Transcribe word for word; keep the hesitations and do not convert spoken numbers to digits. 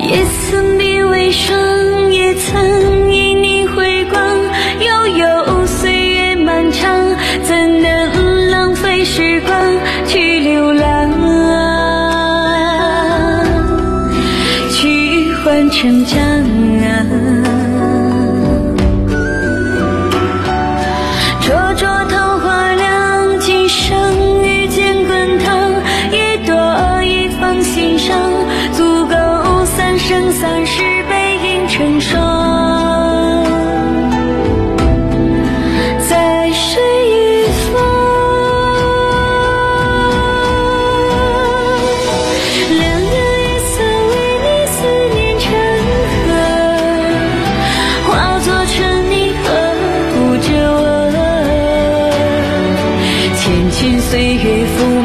也曾比为霜，也曾因你回光，悠悠岁月漫长，怎能浪费时光去流浪，去换成长啊。灼灼桃花凉，今生遇见滚烫，一朵一放心上，足够三生三世背影成双。在水一方，两人月色为你思念成河，化作春泥呵护着我，千千岁月风